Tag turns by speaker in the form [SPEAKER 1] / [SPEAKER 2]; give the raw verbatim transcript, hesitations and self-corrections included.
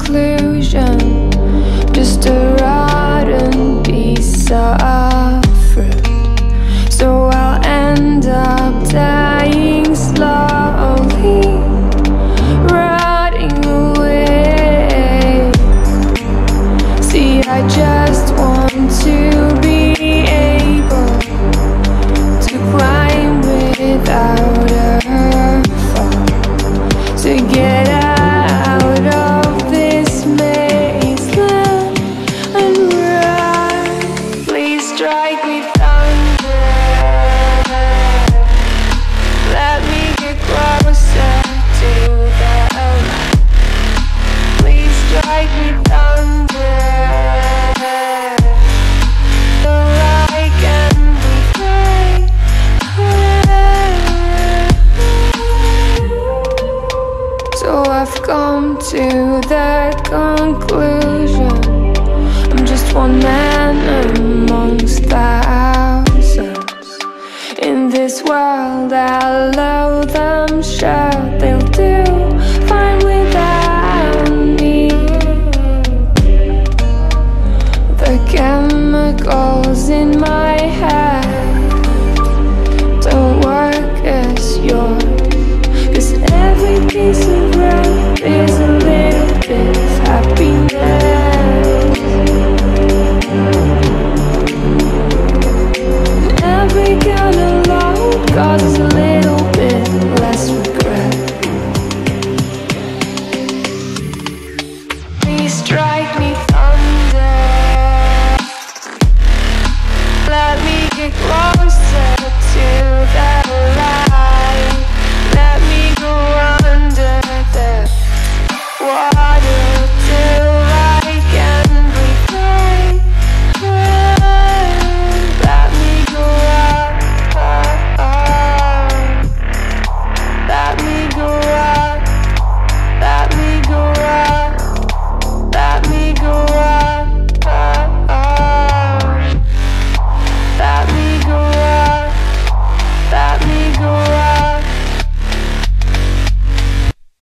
[SPEAKER 1] conclusion, just a rotten piece of fruit. So I'll end up dying slowly, rotting away. See, I just want to be able to climb without a fall, to get out of this maze land and run. Please strike me thunder, let me get closer to the light. Please strike me thunder, so I can be free. So I've come to the conclusion, I'm just one man amongst thousands. In this world I'll allow them, sure they'll do fine without me. The chemicals in my head don't work as yours, 'cause every piece of road is a little bit of happiness. Every kind of load causes a little bit less regret. Please strike me thunder, let me get closer to the